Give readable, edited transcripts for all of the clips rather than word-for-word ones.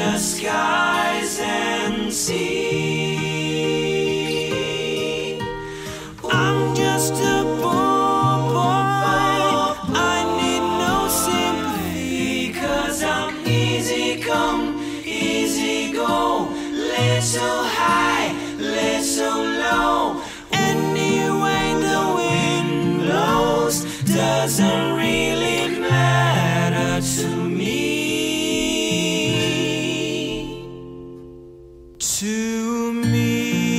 the skies and sea. I'm just a poor boy, I need no sympathy, 'cause I'm easy come, easy go, little high, little low. Anyway the wind blows doesn't really matter to me. To me,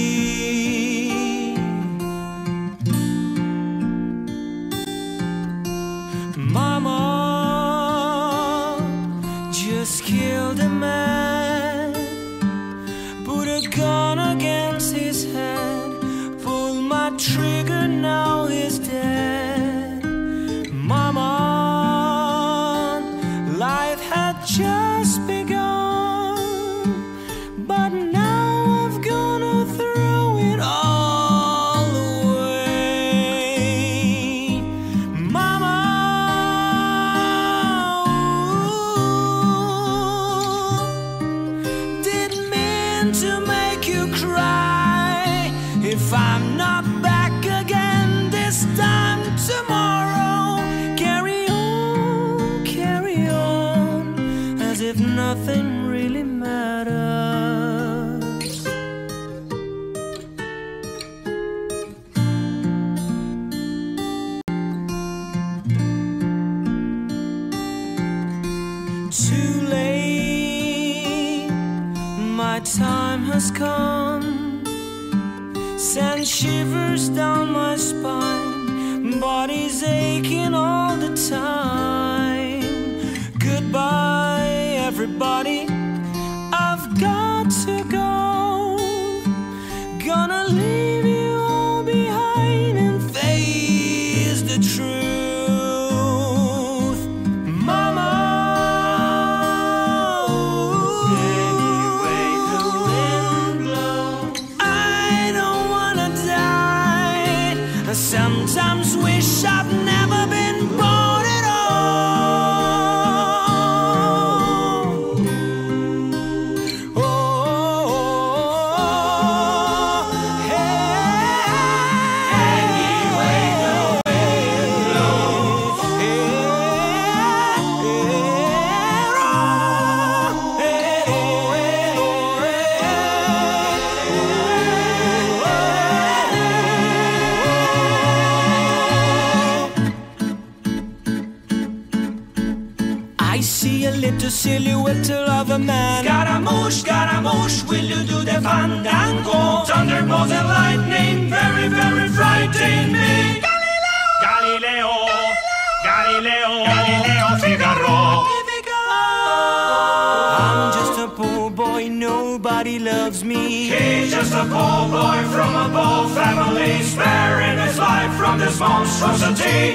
Mama just killed a man, put a gun against his head, pulled my trigger, now he's dead. Mama, life had just begun, but now I've gonna throw it all away. Mama, didn't mean to make you cry. If I'm not back again this time tomorrow, carry on, as if nothing really matters. Too late, my time has come, sends shivers down my spine, body's aching all the time. Goodbye everybody, I've got to go, gonna leave you all behind and face the truth. Mama, anyway the wind blows, I don't wanna die. I sometimes wish I've never been born at all. Oh, hey. Anyway the wind blows, I see a little silhouette of a man. Scaramouche, will you do the fandango? Thunderbolts and lightning, very, very frightening me. Galileo Figaro. I'm just a poor boy, nobody loves me. He's just a poor boy from a poor family, sparing his life from this monstrosity.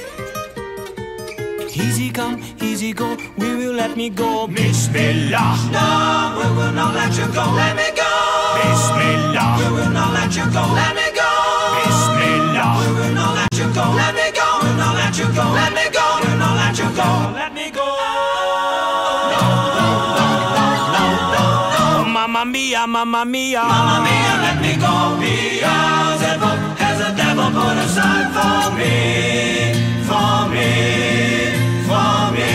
Easy come, easy go, will you let me go? Bismillah, no, we will not let you go, let me go. Bismillah, we will not let you go, let me go. Bismillah, we will not let you go, let me go. We will not let you go, let me go. We will not let you go, let me go. No, no, no, no, no, no, no. Mamma mia, mamma mia, mamma mia, let me go. Beelzebub has a devil put aside for me, for me. For me.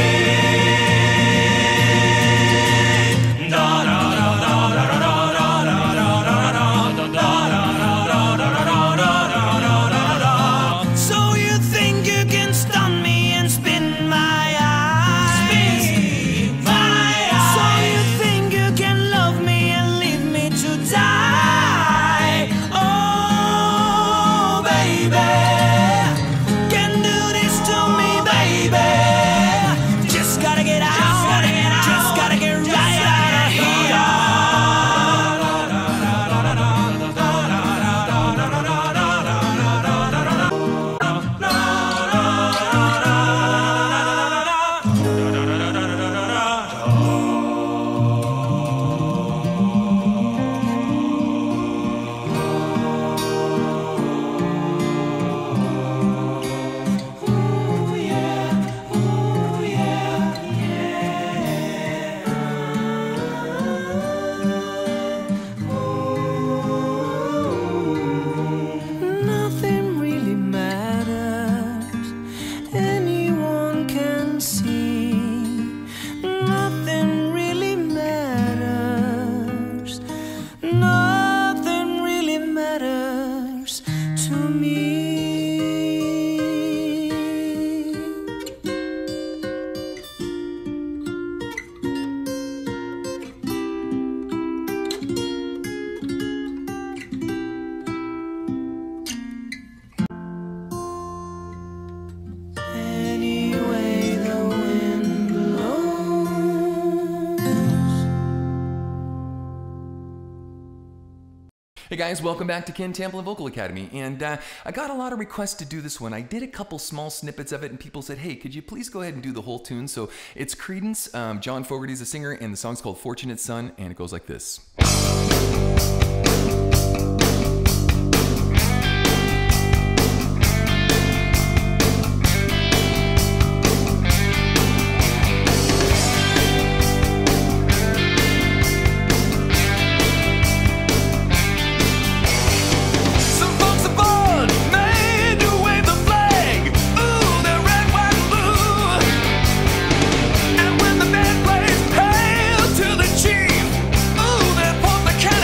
So you think you can stun me and spin my eyes? So you think you can love me and leave me to die? Oh baby, can Hey guys, welcome back to Ken Tamplin Vocal Academy, and I got a lot of requests to do this one. I did a couple small snippets of it, and people said, hey, could you please go ahead and do the whole tune? So it's Creedence, John Fogerty's the singer, and the song's called Fortunate Son, and it goes like this. And when the band plays Hail to the Chief, ooh, they put the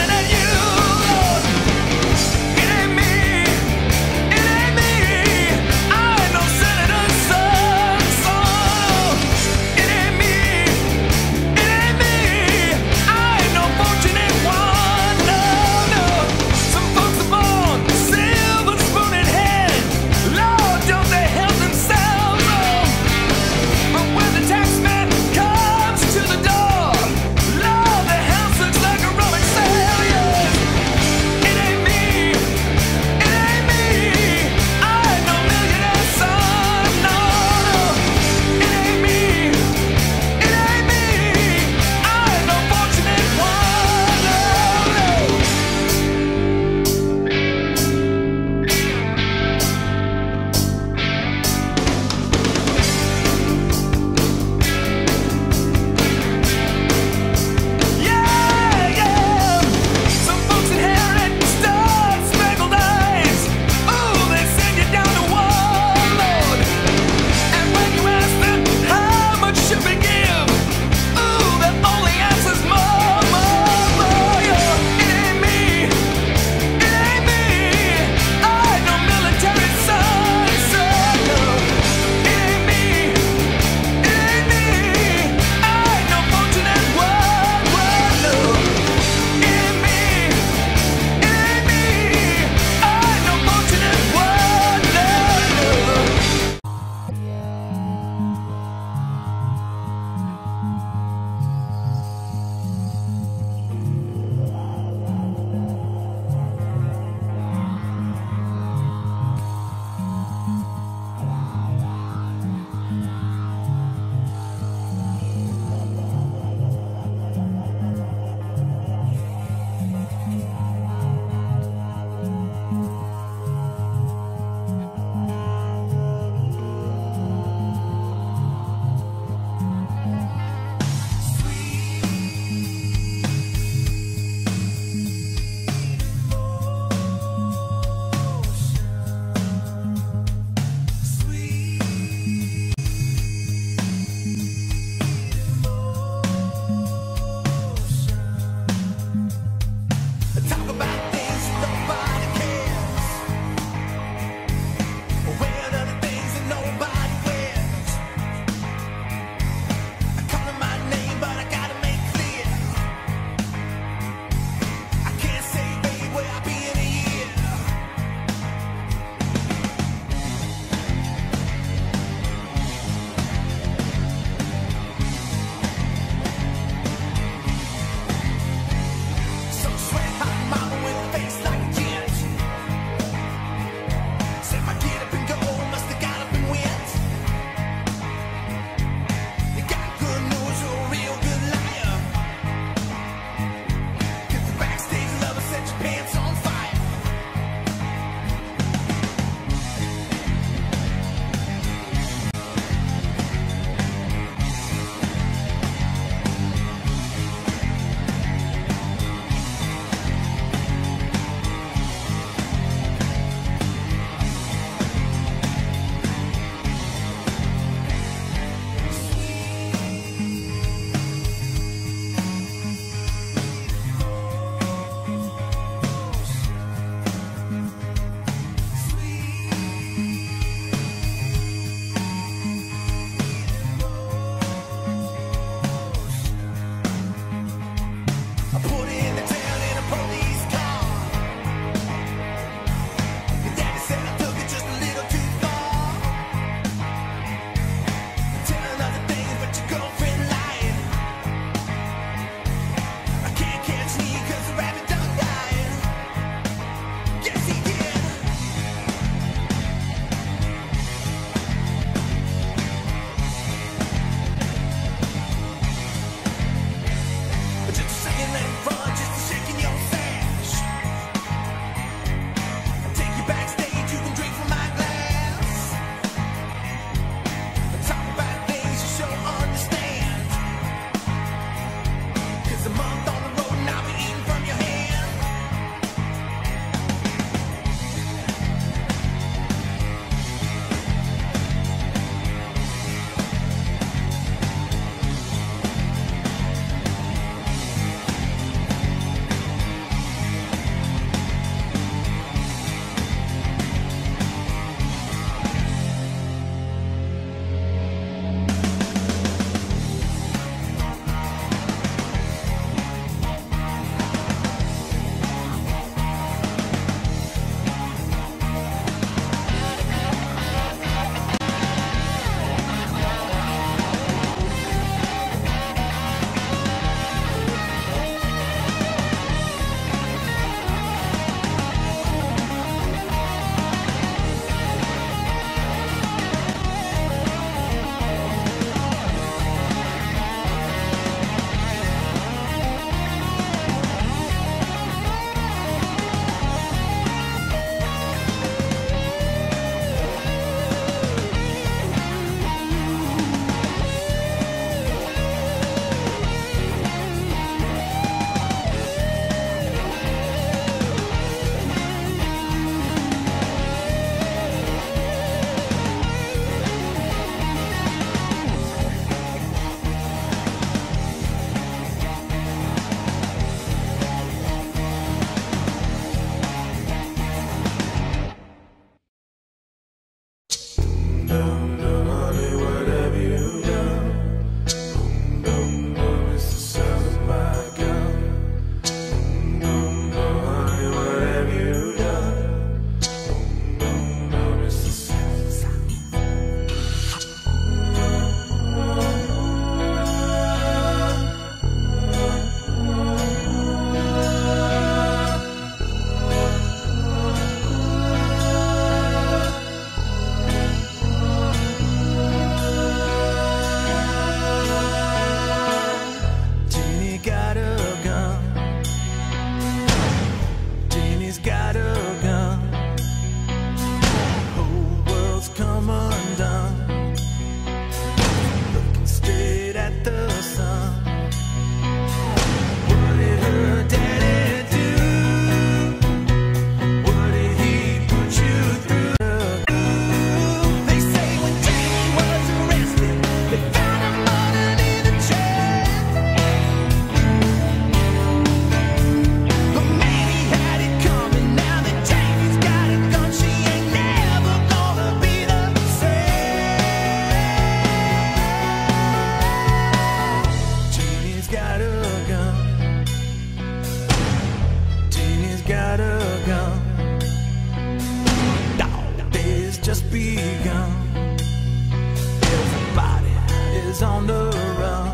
begun. Everybody is on the run.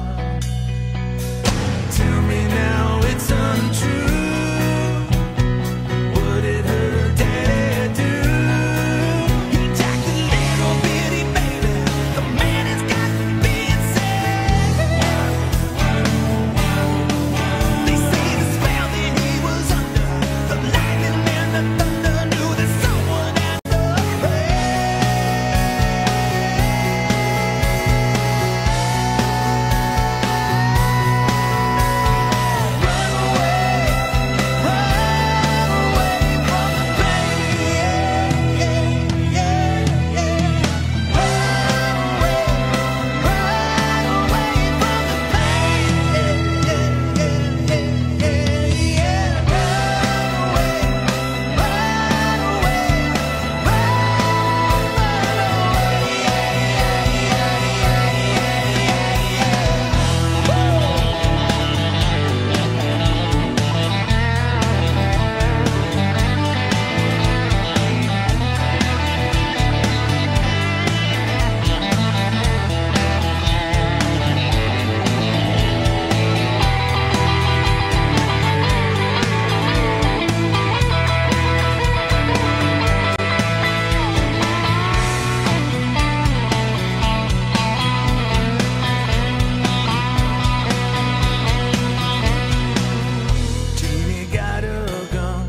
Tell me now it's untrue. What did her daddy do? He jacked a little bitty baby. The man has got to be insane. They say the spell that he was under, the lightning and the thunder knew that someone had to pray. Run away from the pain. Run away from the Teeny got a gun.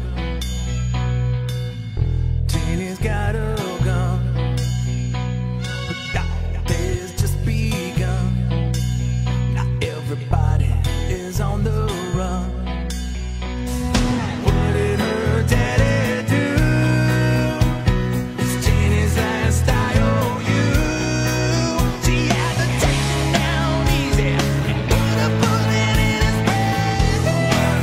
Teeny's got a gun. But that day's just begun. Now everybody is on the run. What did her daddy do? It's Teeny's last IOU. She had to take it down easy and put a bullet in his brain.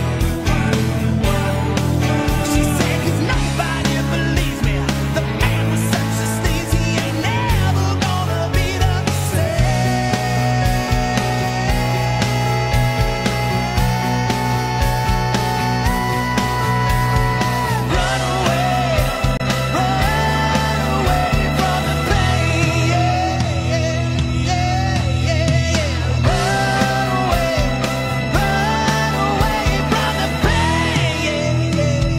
She said, 'cause nobody believes me. The man was such a steez, he ain't never gonna be the same. Run away from the pain. Run away from the pain.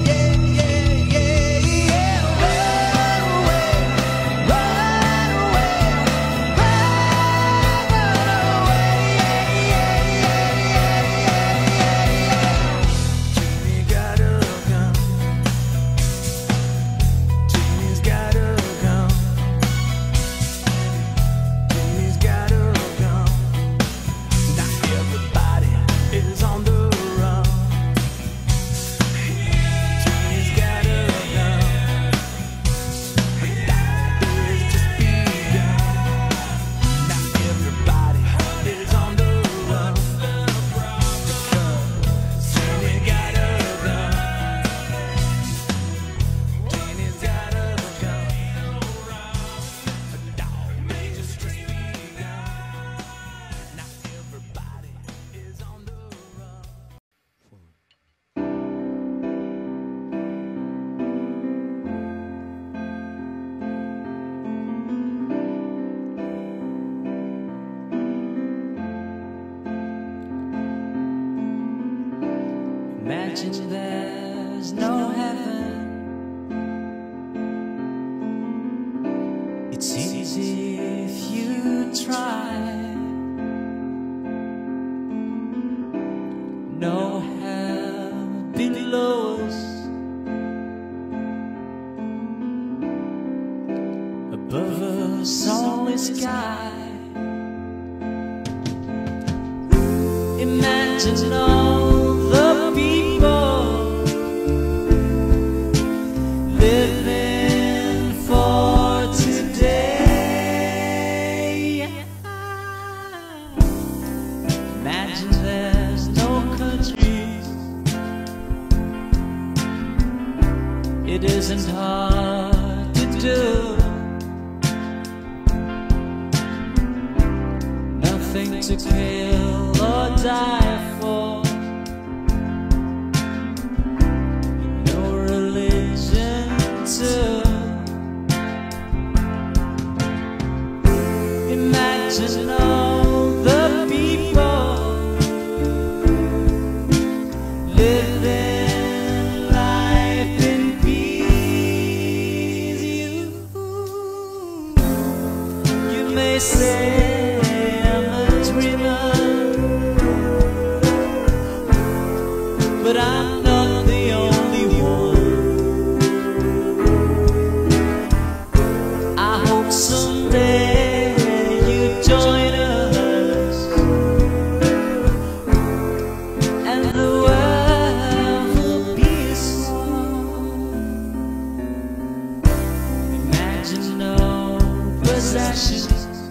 Teeny's got a gun. Teeny's got a gun. Teeny's got a gun. Now everybody is on the run. Teeny's got a gun. That is just begun. Now everybody is on the run. Teeny got a gun. Teeny's got a gun. That is just begun. Now everybody is on the run. Imagine there's no heaven. It's easy if you try. No hell below us. Above us only sky. Imagine all the people living for today. Imagine there's no countries. It isn't hard to do. Nothing to kill or die for. No religion too. say I'm a dreamer, but I'm not the only one. I hope someday you join us and the world will be as one. Imagine no possessions.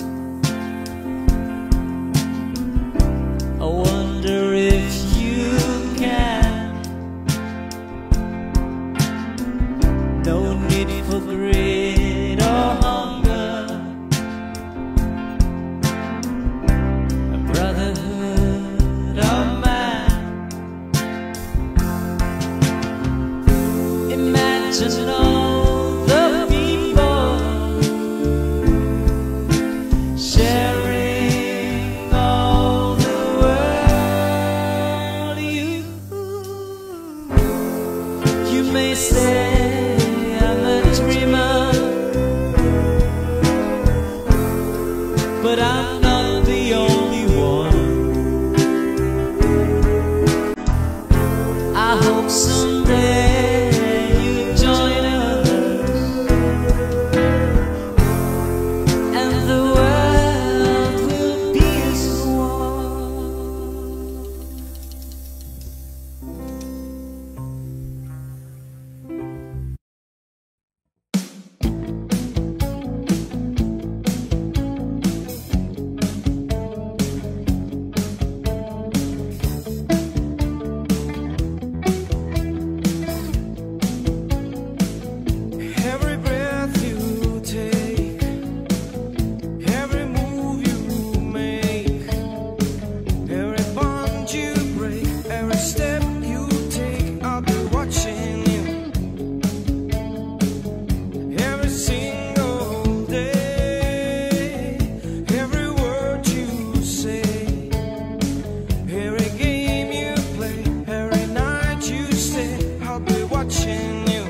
I wonder if you can. No need for greed or hunger, a brotherhood of man. Imagine all the people sharing all the world. You may say I'm a dreamer, but I'm not the only one. I hope someday you join us and the world will be as one. Every breath you take, every move you make, every bond you break, every step you take, I'll be watching you. Every single day, every word you say, every game you play, every night you stay, I'll be watching you.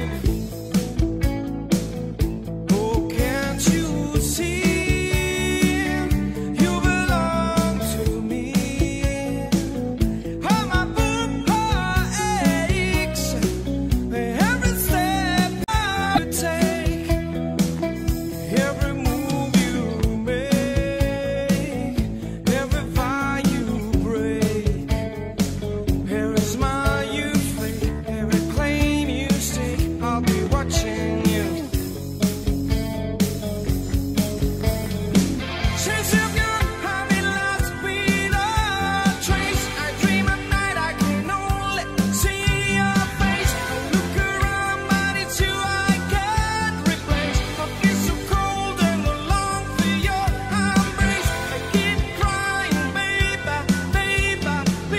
Oh, can't you see you belong to me? How my book aches every step you take, every move you make, every vow you break, every smile you fake, every claim you stake, I'll be watching you. Since you've gone, I've been lost without trace. I dream at night, I can only see your face. Look around, but it's you I can't replace. I feel so cold and I long for your embrace. I keep crying, baby, baby,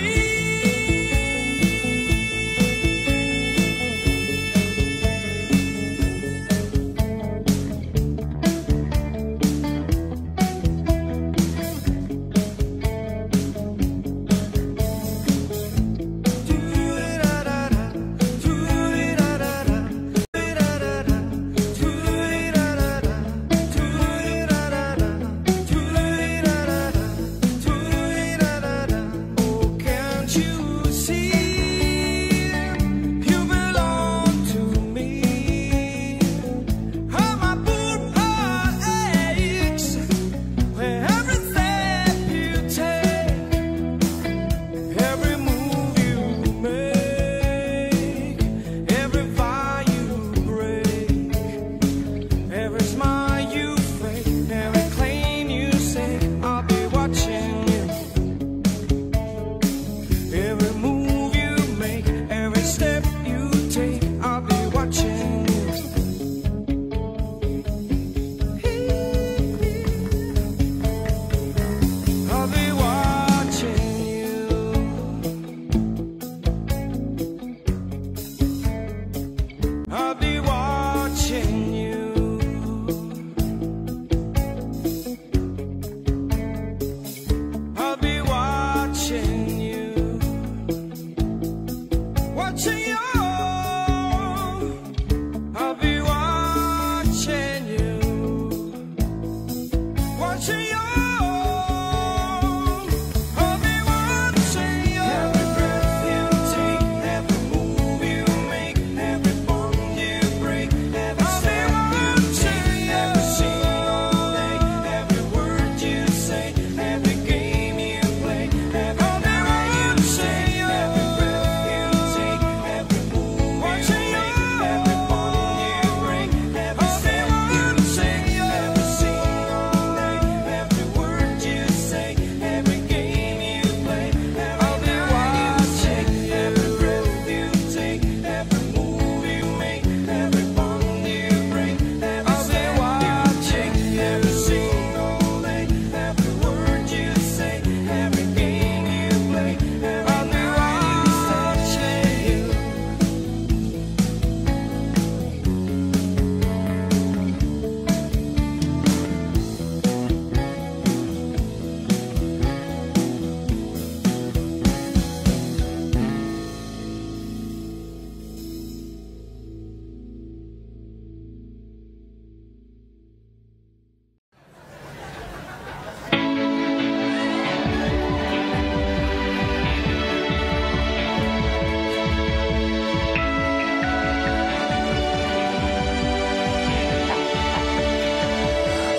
oh, can't you see you belong to me? How my poor heart aches every step you take, every move you make, every vow you break, every smile you fake, every claim you say, I'll be watching you. Every move you make, every step you take, I'll be watching you. I'll be watching you. I'll be watching you. I'll be watching you. Watching you. I'll be watching you. Watching you.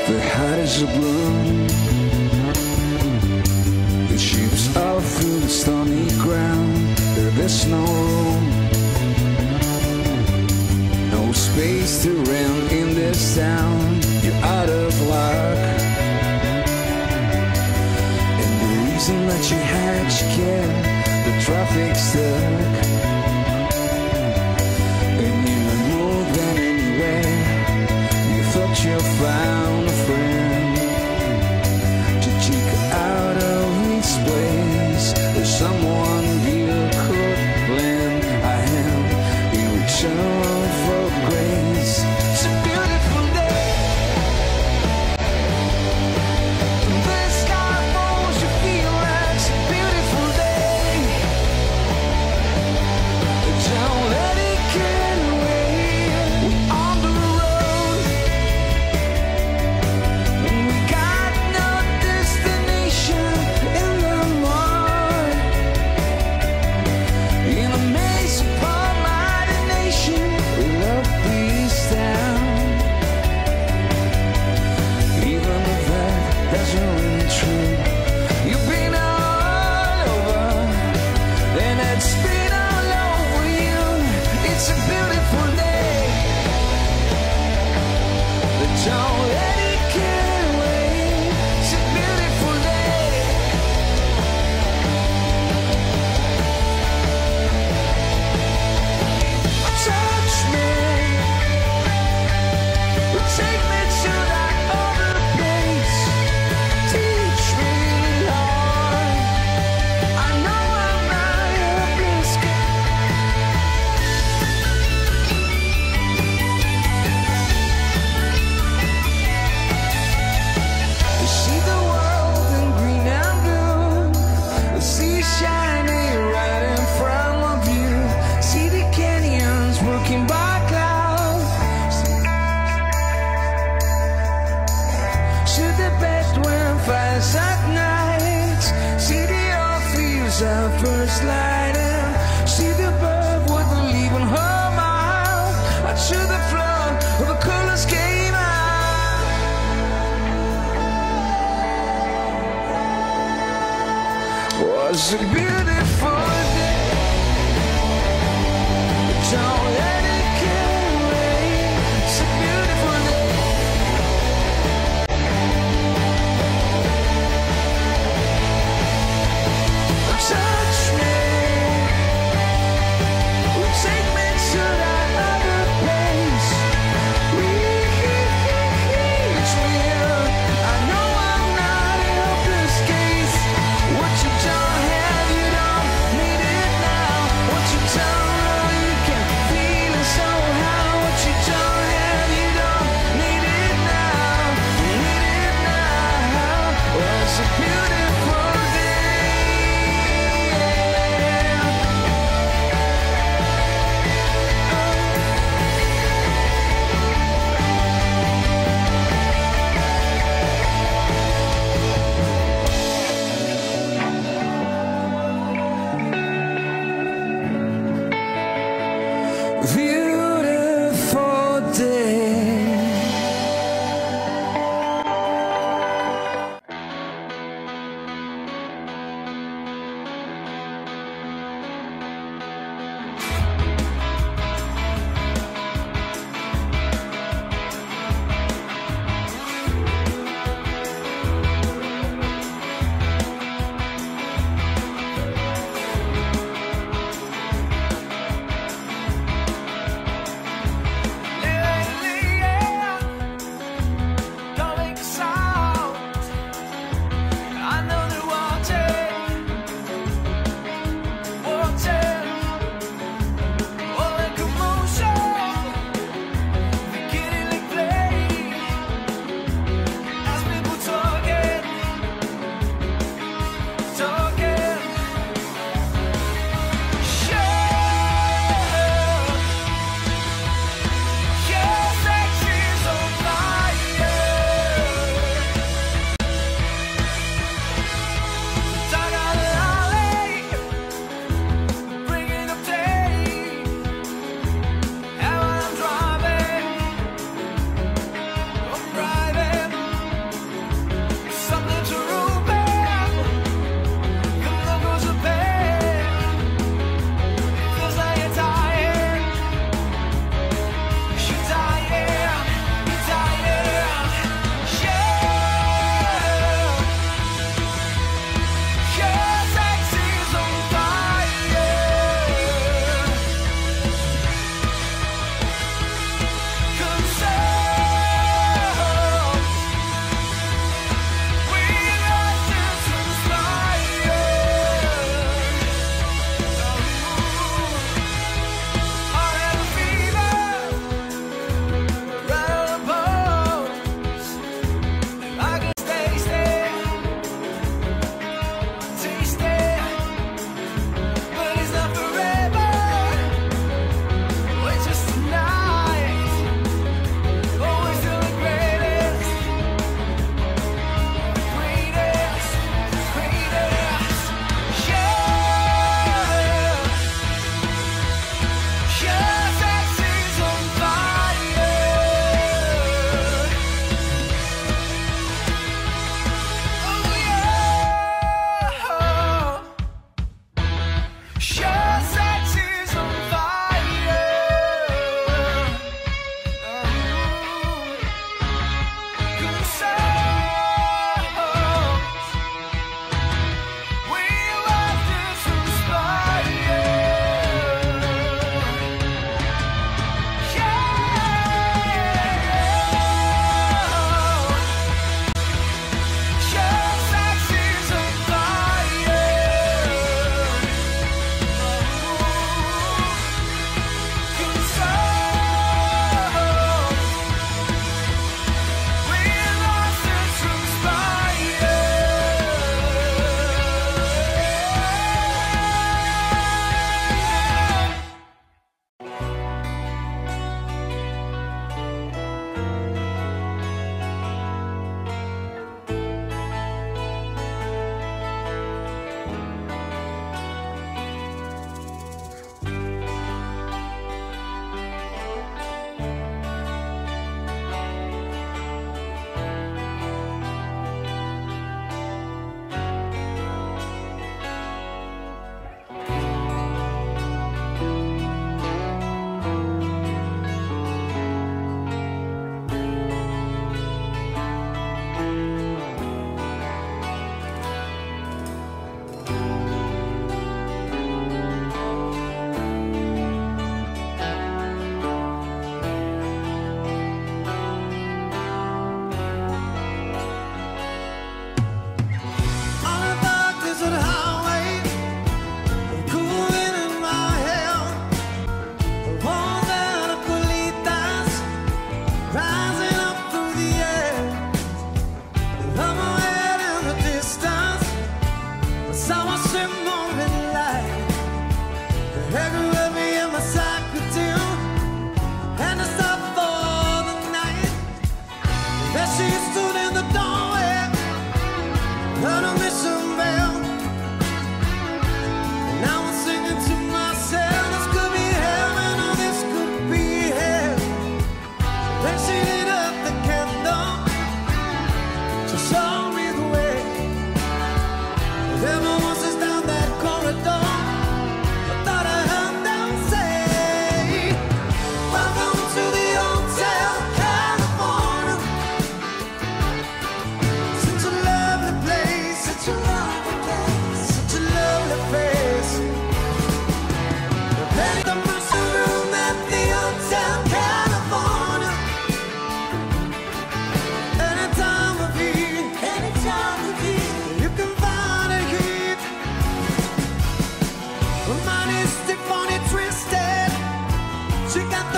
The heart is a bloom. It shoots out through the stony ground. There's no room, no space to rent in this town. You're out of luck, and the reason that you had you can't. The traffic's stuck, and you were more than anywhere. You thought you found a friend to check out of this place. There's someone you could lend a hand in return for grace. It's a beautiful day. The sky falls, you feel like it's a beautiful day. Don't let it get away. We're on the road, and we got no destination in the mud. In a maze upon mighty nation, we love peace down. Even if that doesn't ring true, you've been all over, and it's been all over you. It's a beautiful day. Don't let it get away. It's a beautiful day. Touch me, take me to that other place. Teach me, Lord. I know I'm not helpless. You see the world in green and blue. The sea shining right in front of you. See the canyons working by clouds. See the bedroom fires at night. See the old fields at first lighting. See the bird with the leaf in her mouth. I to the floor where the colors came out. Was a beautiful day. Don't let it get away. It's a beautiful day. Touch me, take me to that other place. Reach me. I know I'm not a helpless case. What you don't have, you don't need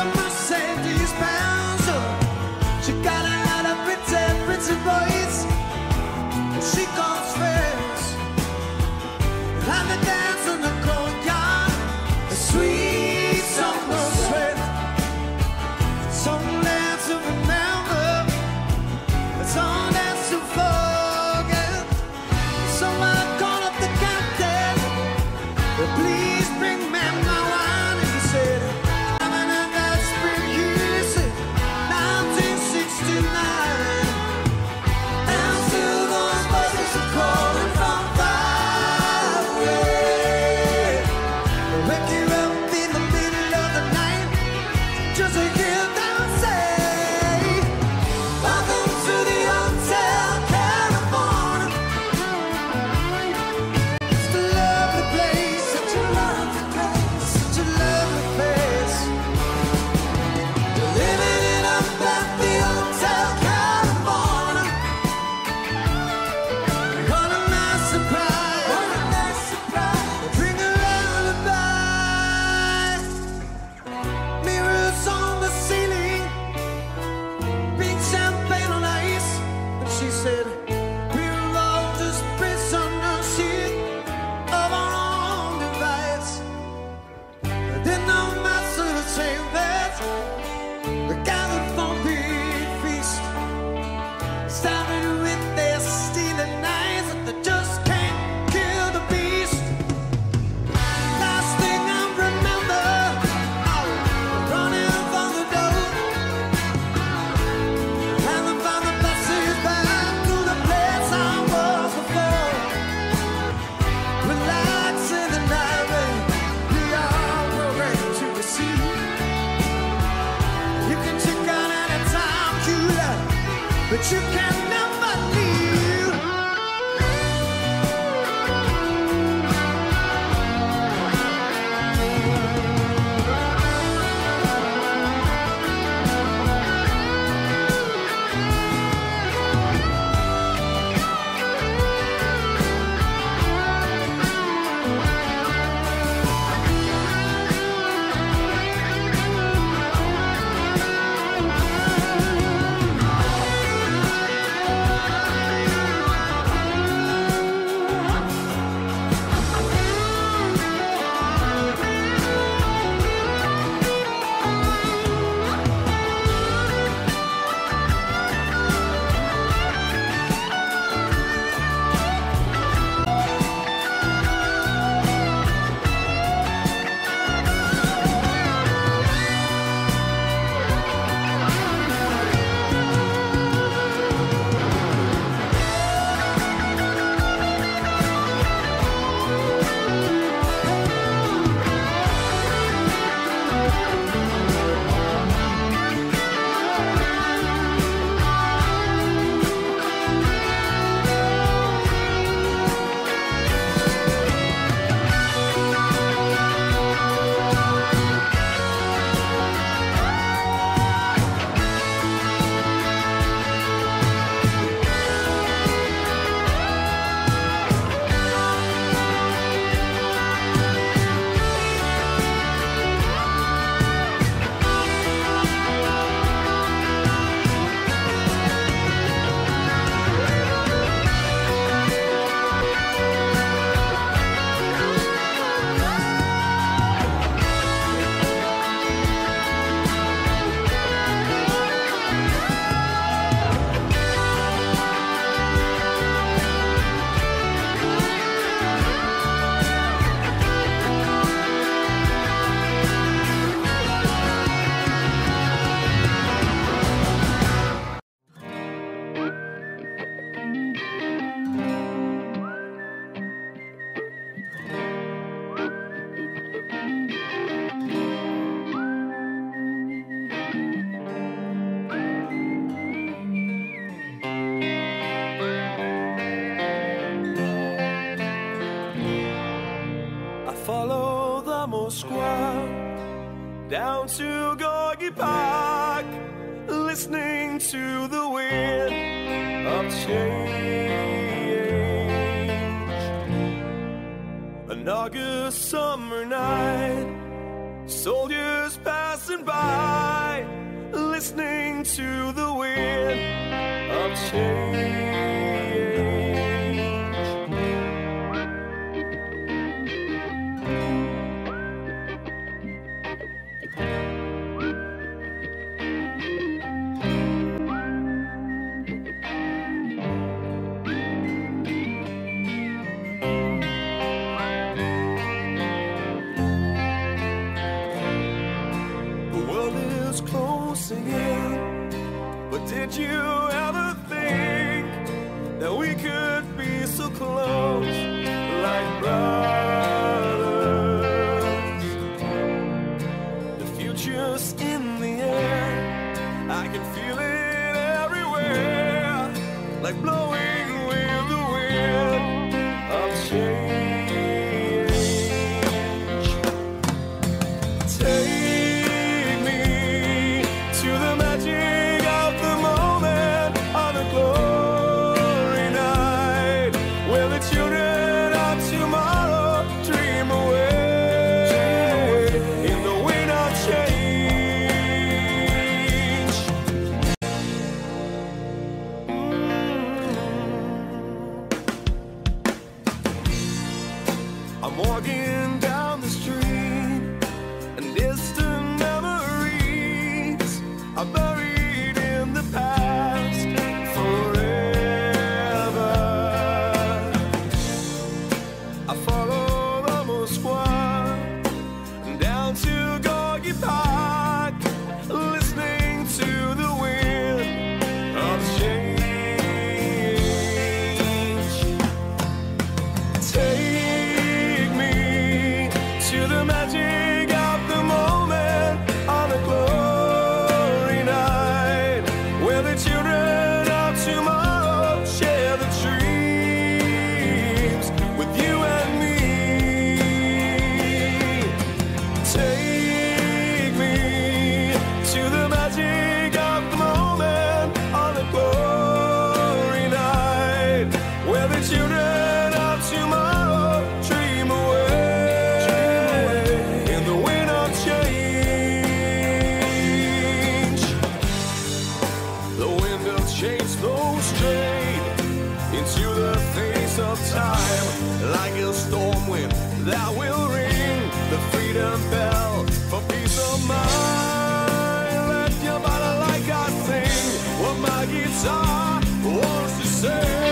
a Mercedes-Benz. She got a lot of pretty boys. She goes first. And the dance in the courtyard, a sweet summer sweat. Some dance to remember, some dance to forget. Someone called up the captain, please bring me my wine. And he said, coming in that spring years, 1969. And still those buzzes are calling from far away. They wake you up in the middle of the night just to hear them say, welcome to the Hotel California. It's a lovely place, such a lovely place, such a lovely place. You're living it up at the Hotel California. What a nice surprise, what a nice surprise. Bring a lullaby. Mirrors on the ceiling, pink champagne on ice. And she said, we're all just prisoners here of our own device. Then the master say that the gathered for big feast. Started with their stealing knives, and they just can't kill the beast. Last thing I remember, running from the door, and I found the passage back to the place I was before. Relax in the night, we are programmed to receive. You can check out anytime you like, but you can never leave. follow the Moskwa down to Gorky Park, listening to the wind of change. An August summer night, soldiers passing by, listening to the wind of change. But did you ever think that we could be so close, like brothers? The future's in the air, I can feel it everywhere, like blowing with the wind of change. Take me to the magic of the moment on a glory night, where the children of tomorrow dream away in the wind of change. I'm walking down the street, and distant memories are buried in the past forever. I follow the Moskva down to Gorky Park, listening to the wind of change. Take me to the magic of the moment on a glory night, where the children of tomorrow share the dreams with you and me. Take me to the magic of the moment on a glory night, where the children of tomorrow dream away in the wind of change. The wind of change blows straight into the face of time, like a storm wind that will ring the freedom bell for peace of mind. Let your body like I sing what my guitar wants to say.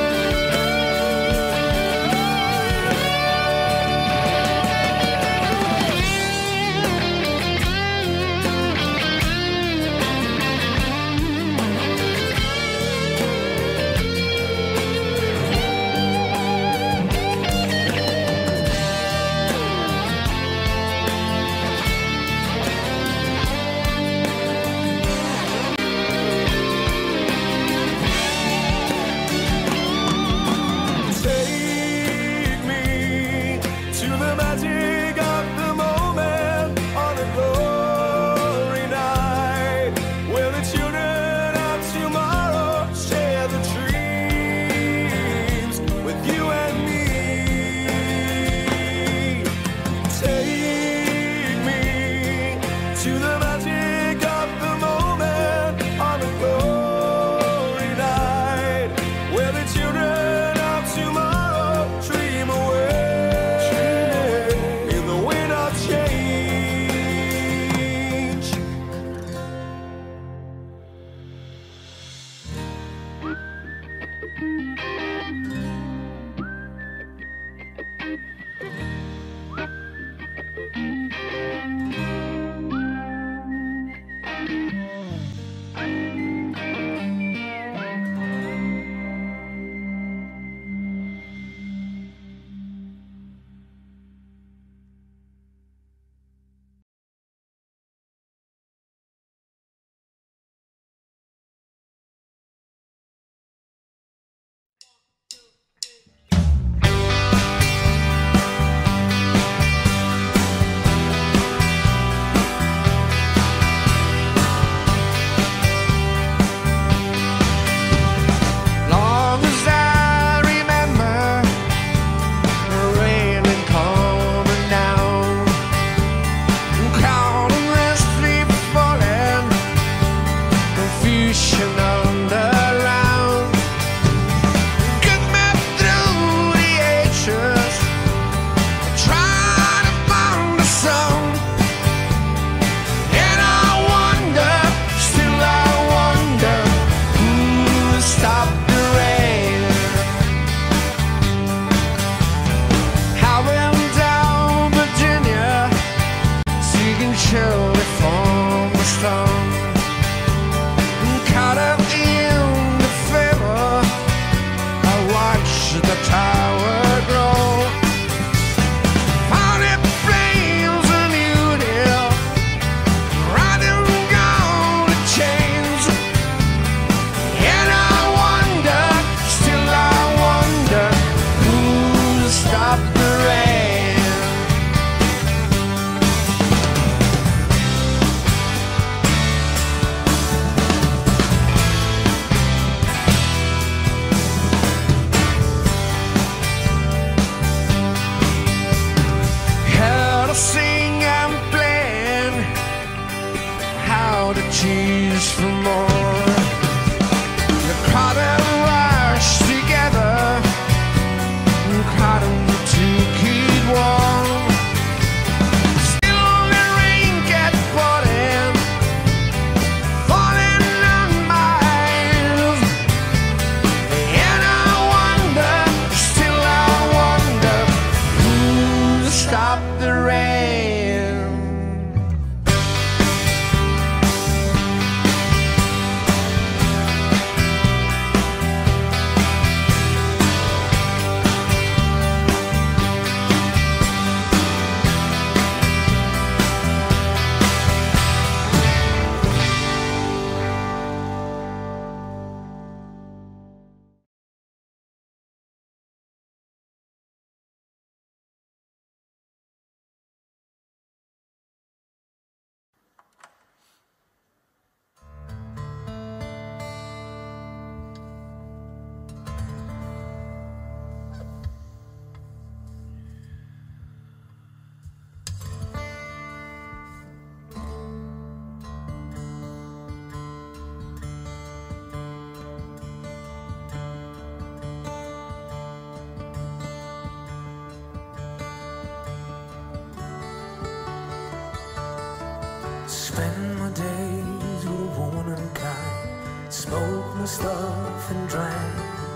spend my days with a womankind, smoke my stuff and drank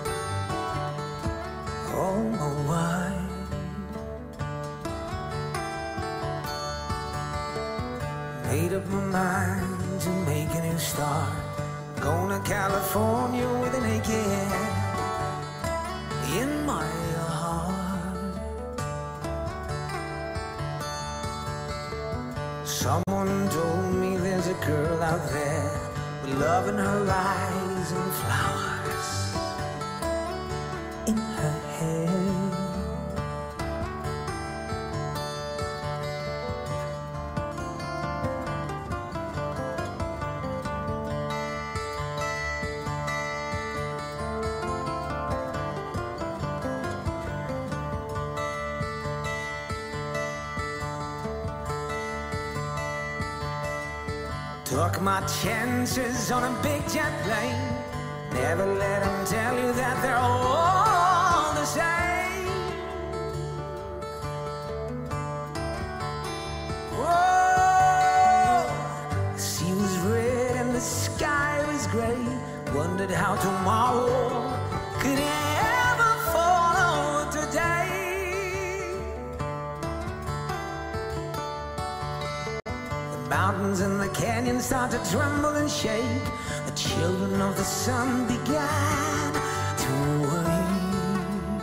all my wine. Made up my mind to make a new start, going to California with an aching in my heart. Someone told me there's a girl out there with love in her eyes and flowers in her hair. Took my chances on a big jet plane. Never let them tell you that they're all the same. Whoa, the sea was red and the sky was gray. Wondered how tomorrow could ever follow today. Mountains and the canyons start to tremble and shake. The children of the sun began to wake.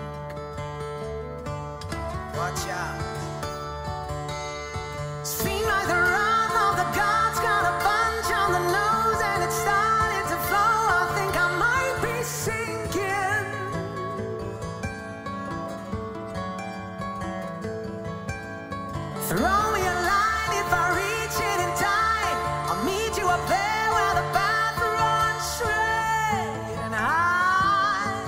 Watch out. Seemed like the wrath of the gods got a bunch on the nose and it started to flow. I think I might be sinking. Throw me a line if I reach it in time. I'll meet you up there where the path runs straight and high.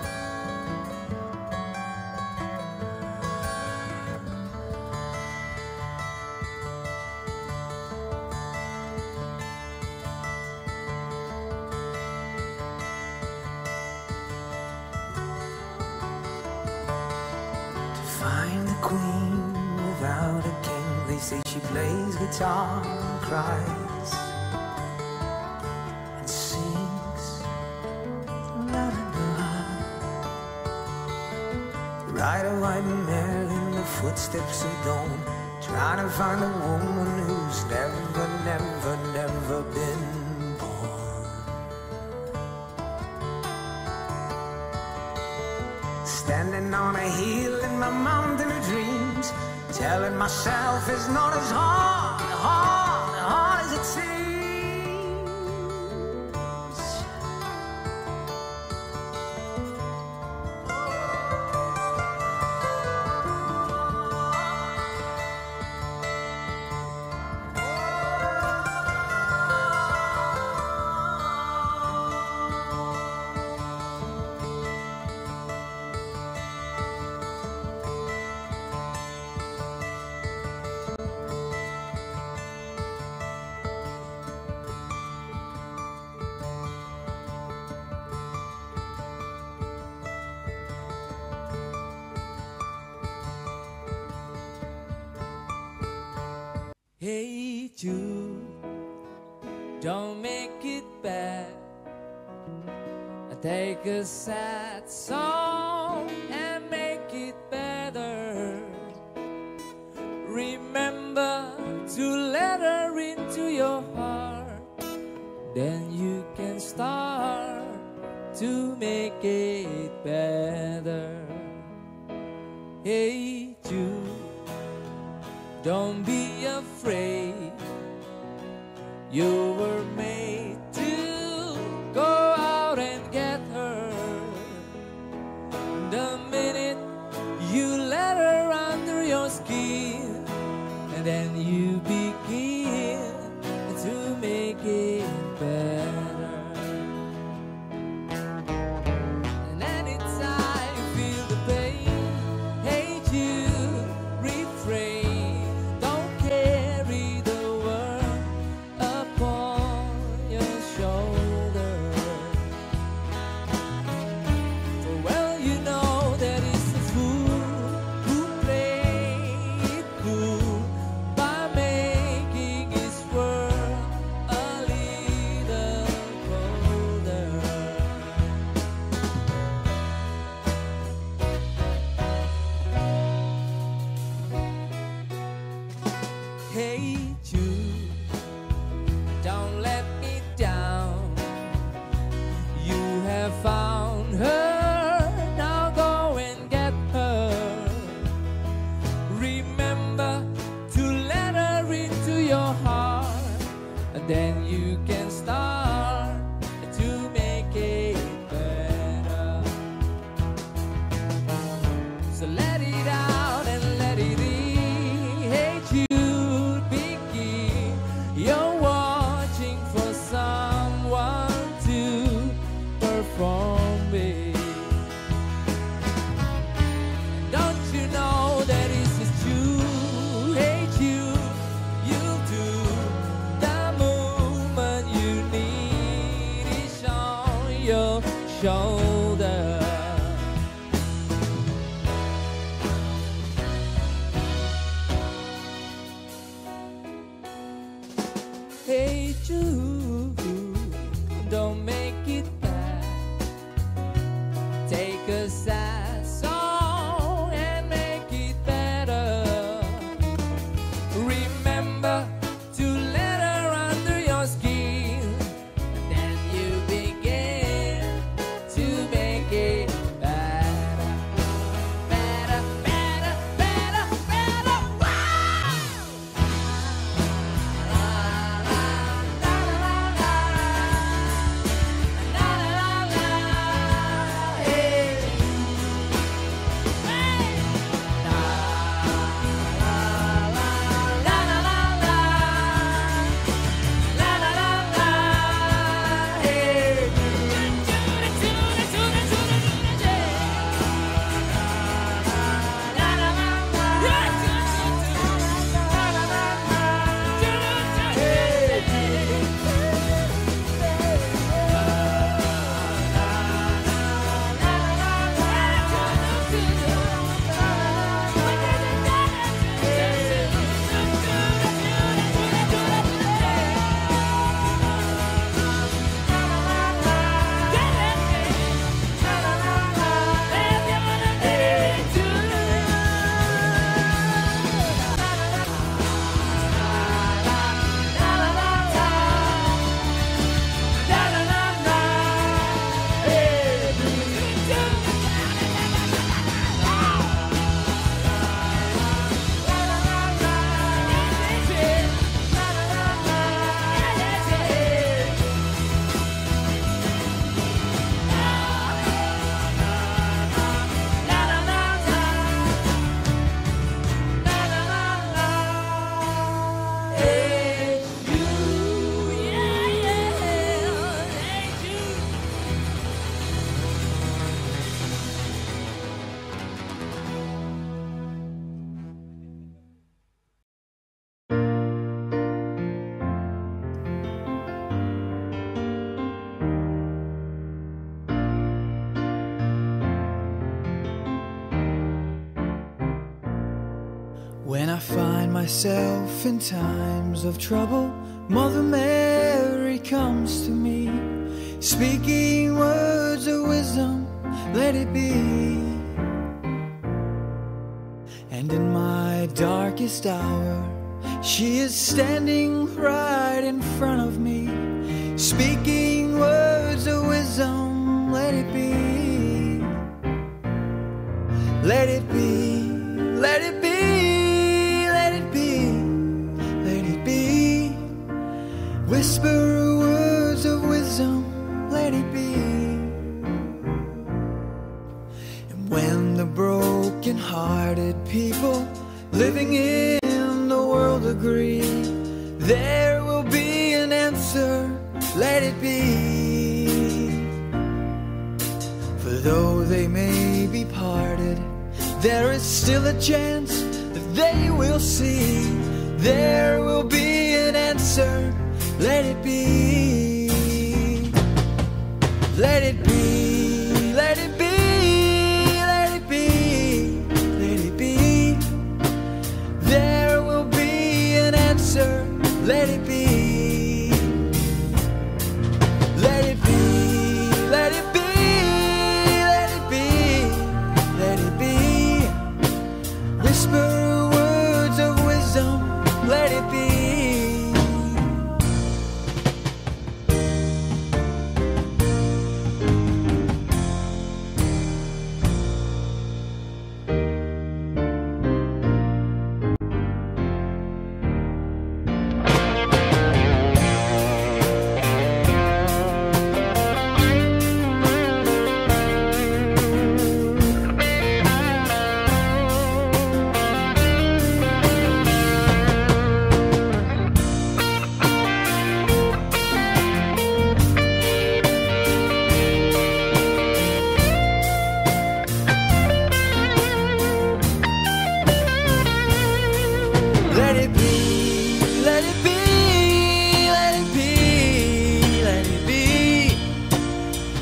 To find the queen without a king, they say she plays guitar and cries and sings la la la. Ride a white mare in the footsteps of dawn, trying to find a woman who's never, never, never been born. Standing on a hill in my mountain of dreams, telling myself it's not as hard as it seems. Hey Jude, don't make it bad. I take a sad song and make it better. Remember to let her into your heart, then you can start to make it better. Hey Jude, don't be afraid. You were made to go out and get her. The minute you let her under your skin, and then you begin to make it better. And anytime you feel the pain, hate you, refrain. Don't carry the world upon your shoulder. For well you know that it's a fool who plays it cool by making his world can start to make it better. So let it out and let it in. Hey Jude, begin. You're watching for someone to perform it. Don't you know that this is true? Hey Jude, you'll do the movement you need is on your shoulder. Hey Jude, don't make it bad. Take a sad song and make it better. Remember to let her under your skin, and then you begin to make it better. Better, better, better, better. Wow! When I find myself in times of trouble, Mother Mary comes to me, speaking words of wisdom, let it be. And in my darkest hour, she is standing right in front of me, speaking words of wisdom, let it be. Let it be, let it be. Whisper words of wisdom, let it be. And when the broken-hearted people living in the world agree, there will be an answer, let it be. For though they may be parted, there is still a chance that they will see. There will be an answer, let it be. Let it be, let it be, let it be, let it be. There will be an answer, let it be. Let it be, let it be, let it be, let it be. Whisper words of wisdom, let it be.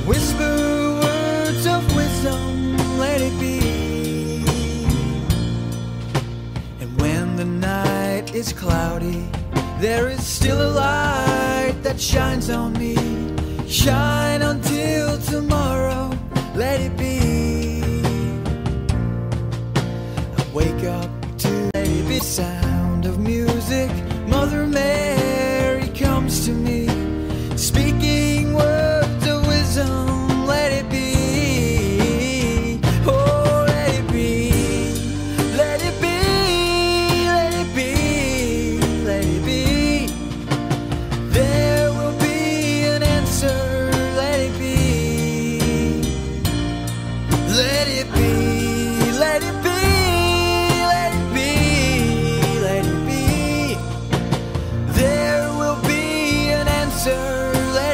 Whisper words of wisdom, let it be. And when the night is cloudy, there is still a light that shines on me. Shine until tomorrow, let it be. I wake up to the sound of music. Mother Mary comes to me, speaking words of wisdom, let it be. Oh, let it be, let it be, let it be, let it be. There will be an answer, let it be. Let it be, let it be, let it be, let it be. There will be an answer, let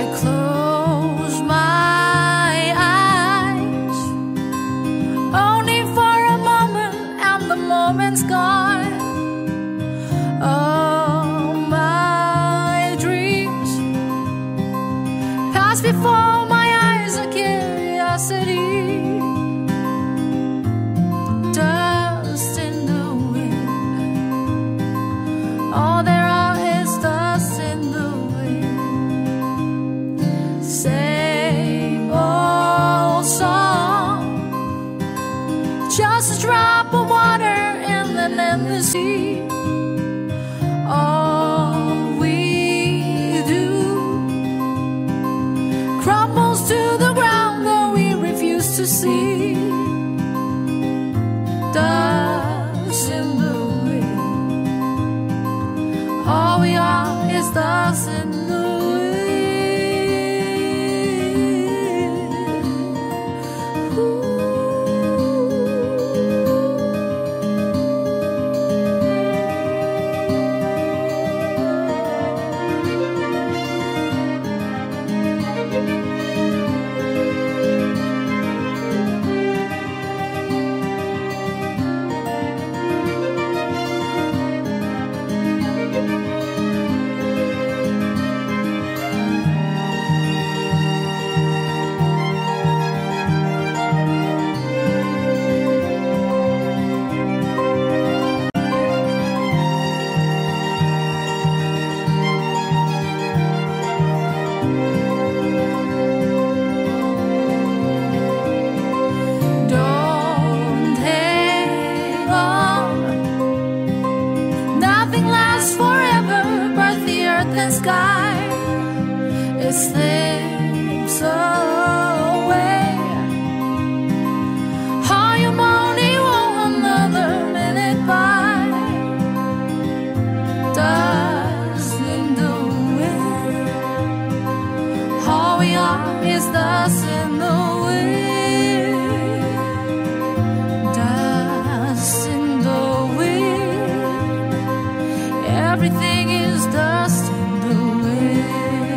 close my eyes, only for a moment, and the moment's gone. All my dreams pass before my eyes, a curiosity. Dust in the wind, all there are is dust in the wind. Same old song, just a drop of water in an endless sea. All we do crumbles to the ground, though we refuse to see. Dust in the wind, all we are is dust in the wind. Ooh. Don't hang on, nothing lasts forever but the earth and sky. It slips away. Are you moaning another minute by? Dust in the wind, all we are is dust in the wind. Dust in the wind, everything is dust in the wind.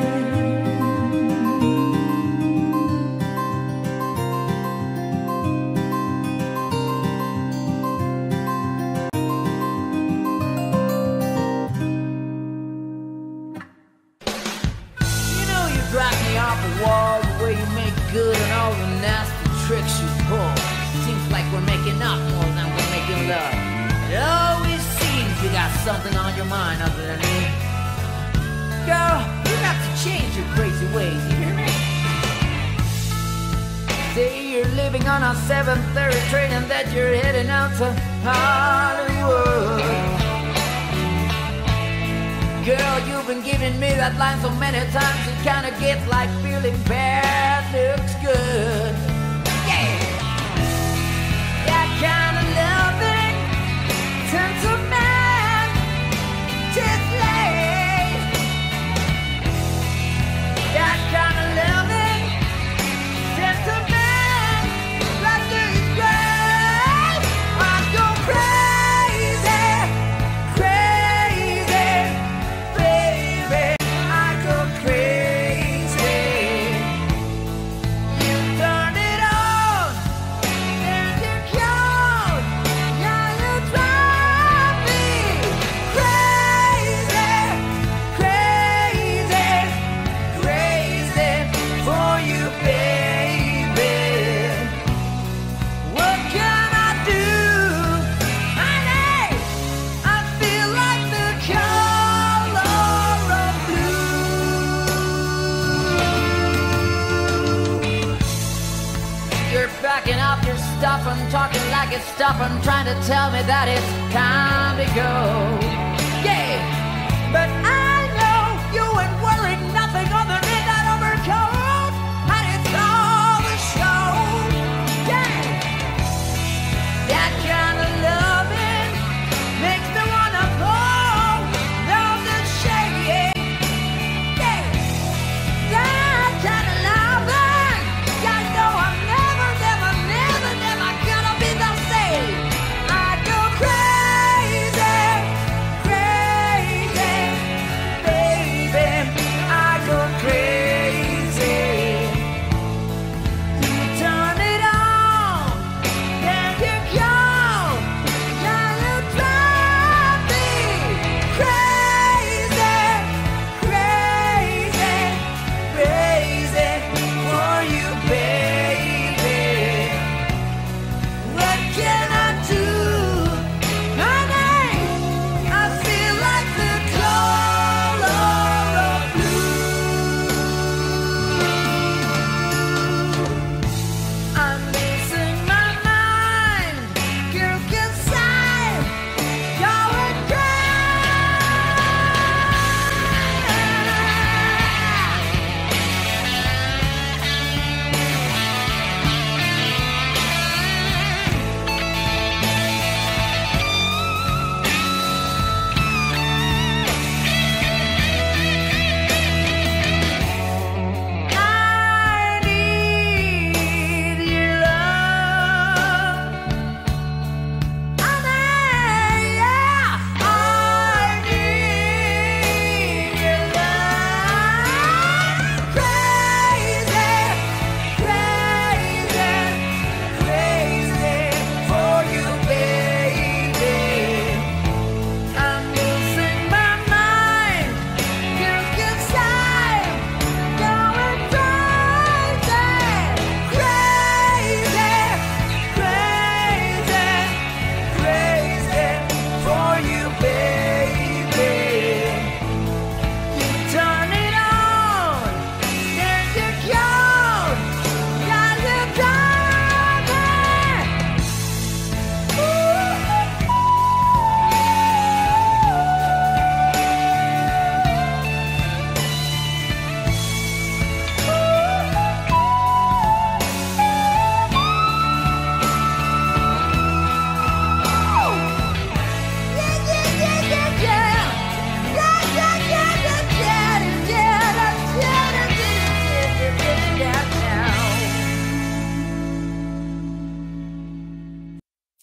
You know you drive me off the wall, the way you make good on all the nasty tricks you pull. Seems like we're making up more than we're making love. It always seems you got something on your mind other than me. Girl, you got to change your crazy ways, you hear me? Say you're living on a 7:30 train and that you're heading out to Hollywood. Girl, you've been giving me that line so many times, it kinda gets like feeling bad looks good. Yeah! That kind of loving turns a man to slave. That kind of loving turns a man like this grave. I go crazy, crazy. Baby, I go crazy. You turn it on, then you count. Now you drive me crazy, crazy, crazy for you, baby. What can I do, honey? I feel like the color of blue. You're backing up your stuff and talking like it's stuff and trying to tell me that it's time to go. Yeah, but I know you ain't wearing nothing other than that overcoat, and it's all the show. Yeah, that kind of loving makes me wanna pull down the shade. Yeah, that kind of loving, I know I'm never, never, never, never gonna be the same. I go crazy, crazy.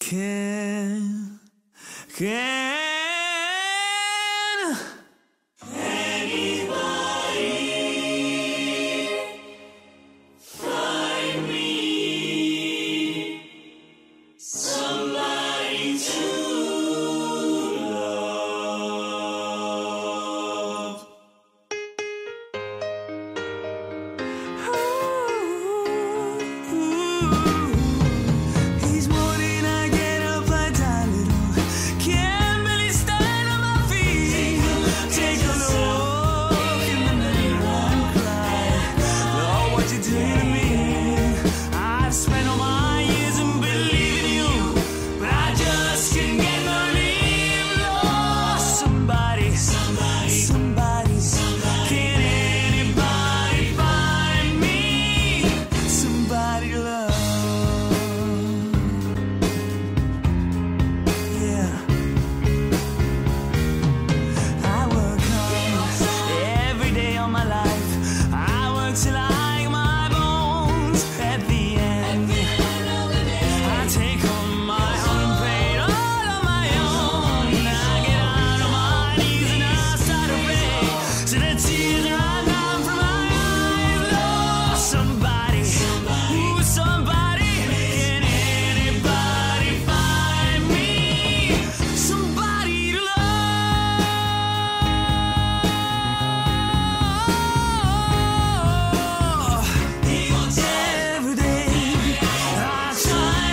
Can anybody find me somebody to love? Each morning I get up, I die a little. Can't barely stand on my feet. Take a look in the mirror and cry. Lord, what you doing to me? I've spent all my years in believing you, but I just can't get no relief. Lord, somebody, can anybody find me somebody to love? Yeah. I work hard every day of my life. I work till I ache my bones. At the end of the day, I take home my unpaid all on my own. I get out of my knees and I start to pray. So the tears run down from my eyes. Lord, somebody, can anybody find me somebody to love? Every day I try,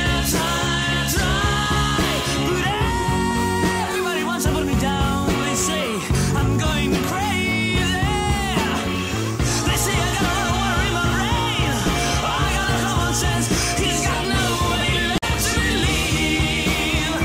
but everybody wants to put me down. They say I'm going crazy. They say I got a lot of water in my brain. I got no common sense. He's got nobody left to believe.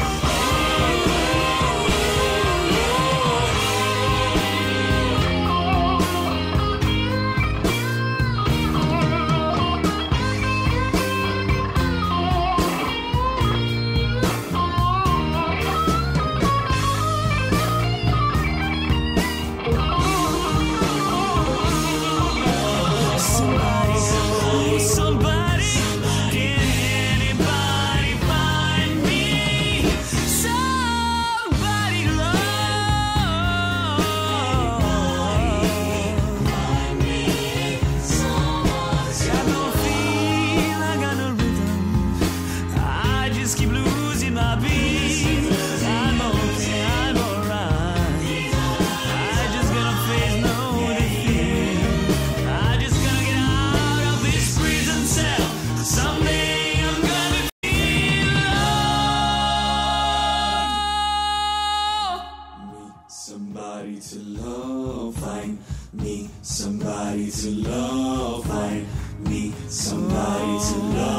Somebody, can anybody find me somebody to love? Got no feel, I got no rhythm. I just keep losing my beat. I'm okay, I'm alright. I just gotta face no defeat. I just gotta get out of this prison cell. Someday I'm gonna feel love. Find me somebody to love. Find me somebody to love.